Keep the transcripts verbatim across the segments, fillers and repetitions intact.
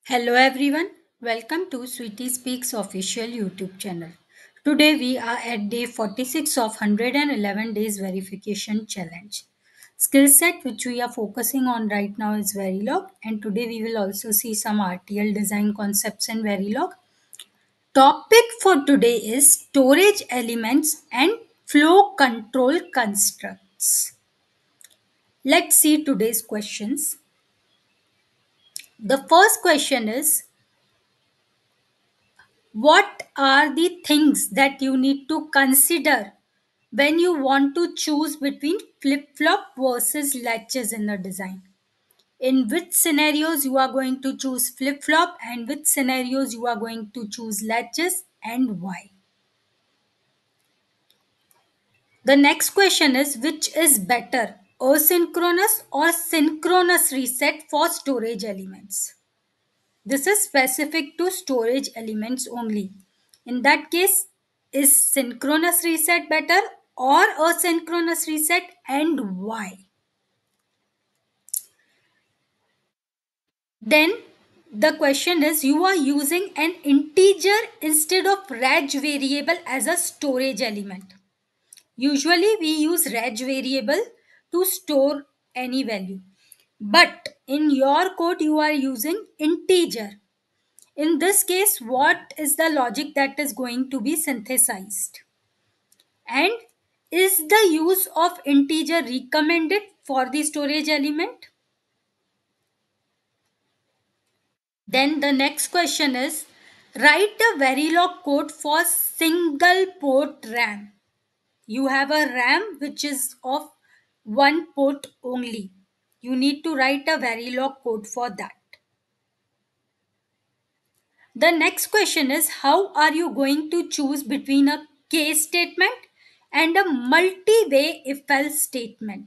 Hello everyone, welcome to Sweetie Speaks official YouTube channel. Today we are at day forty-six of one hundred eleven days verification challenge. Skill set which we are focusing on right now is Verilog, and today we will also see some R T L design concepts in Verilog. Topic for today is storage elements and flow control constructs. Let's see today's questions. The first question is, what are the things that you need to consider when you want to choose between flip-flop versus latches in the design? In which scenarios you are going to choose flip-flop and which scenarios you are going to choose latches and why? The next question is, which is better, asynchronous or synchronous reset for storage elements? This is specific to storage elements only. In that case, is synchronous reset better or asynchronous reset, and why? Then the question is, you are using an integer instead of reg variable as a storage element. Usually we use reg variable to store any value. But in your code you are using integer. In this case, what is the logic that is going to be synthesized? And is the use of integer recommended for the storage element? Then the next question is, write a Verilog code for single port RAM. You have a RAM which is of one port only. You need to write a Verilog code for that. The next question is, how are you going to choose between a case statement and a multi-way if-else statement?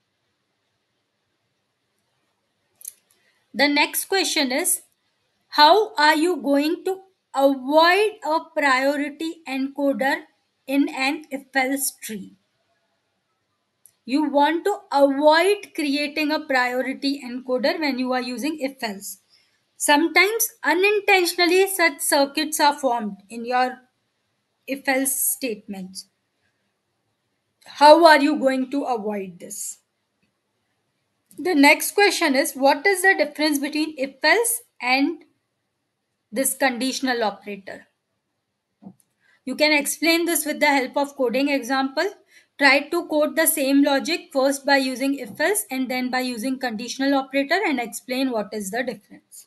The next question is, how are you going to avoid a priority encoder in an if-else tree? You want to avoid creating a priority encoder when you are using if-else. Sometimes unintentionally such circuits are formed in your if-else statements. How are you going to avoid this? The next question is, what is the difference between if-else and this conditional operator? You can explain this with the help of coding example. Try to code the same logic first by using if-else and then by using conditional operator and explain what is the difference.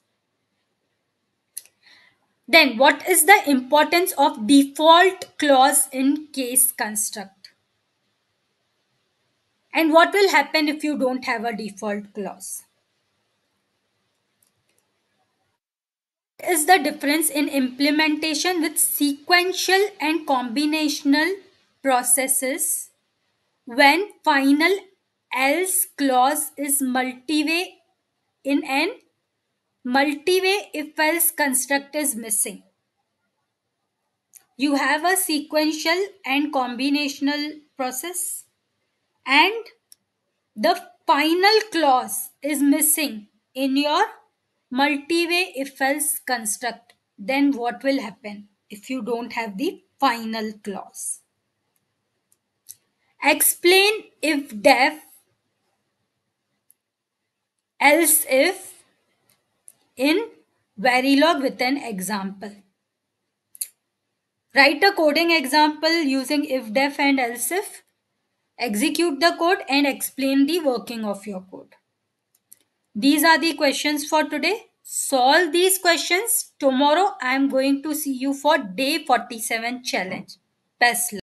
Then what is the importance of default clause in case construct? And what will happen if you don't have a default clause? Is the difference in implementation with sequential and combinational processes when final else clause is multi-way in an multi-way if else construct is missing. You have a sequential and combinational process and the final clause is missing in your multi-way if else construct. Then what will happen if you don't have the final clause? Explain if def else if in Verilog with an example. Write a coding example using if def and else if. Execute the code and explain the working of your code. These are the questions for today. Solve these questions. Tomorrow I am going to see you for day forty-seven challenge. Best luck.